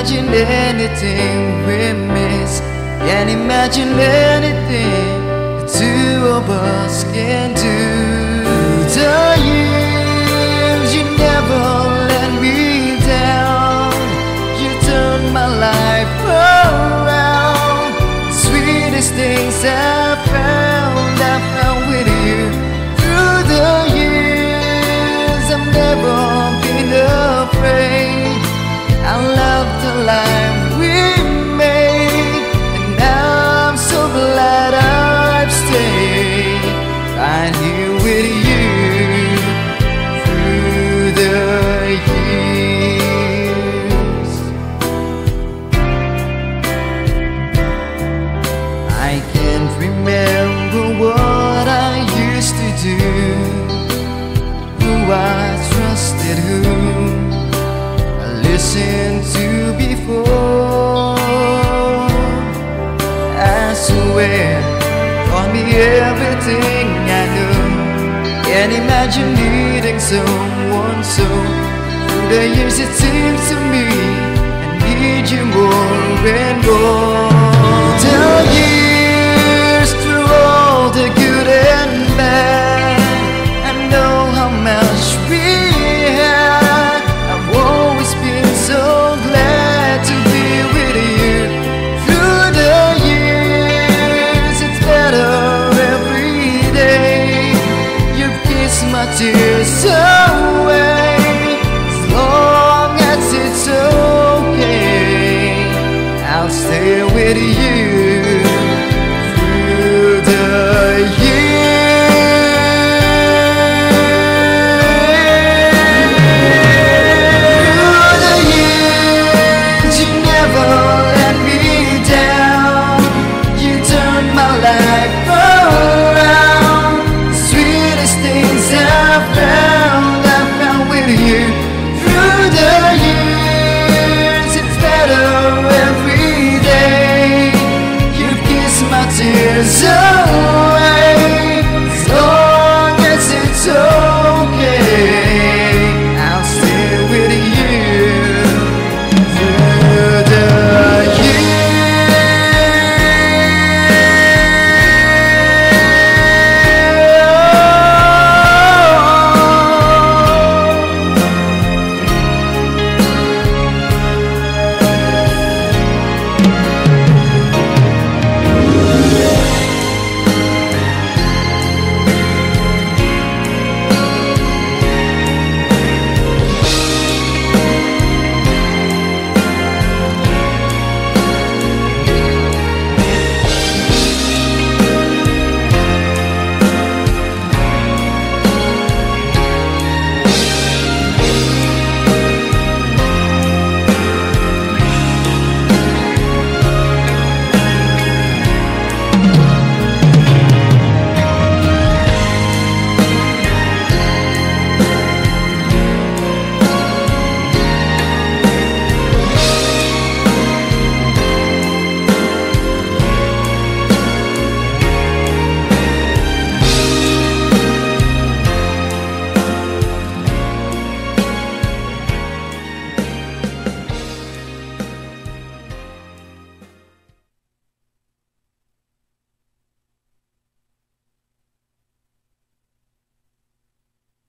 imagine anything we miss. Can't imagine anything the two of us can do. The years you never let me down. You turned my life around. The sweetest things I found with you. Through the years I've never been afraid. I love the life we made, and I'm so glad I've stayed right here with you through the years. I can't remember what I used to do, who I trusted, who listened to before. I swear, taught me everything I knew. Can't imagine needing someone so. Through the years it seems to me I need you more and more. The